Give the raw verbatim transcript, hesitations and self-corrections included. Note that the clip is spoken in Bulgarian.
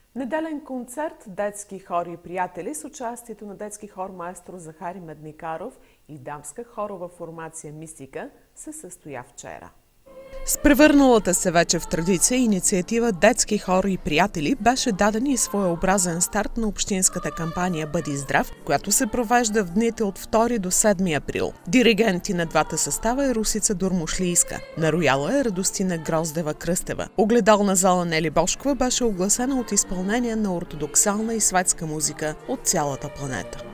Неделен концерт детски хори и приятели с участието на детски хор маестро Захари Медникаров и дамска хорова формация Мистика се състоя вчера. С превърналата се вече в традиция инициатива Детски хор и приятели беше даден и своеобразен старт на общинската кампания Бъди здрав, която се провежда в дните от втори до седми април. Диригенти на двата състава е Русица Дурмушлийска. На рояла е Радостина Гроздева-Кръстева. Огледална зала Нели Бошкова беше огласена от изпълнение на ортодоксална и светска музика от цялата планета.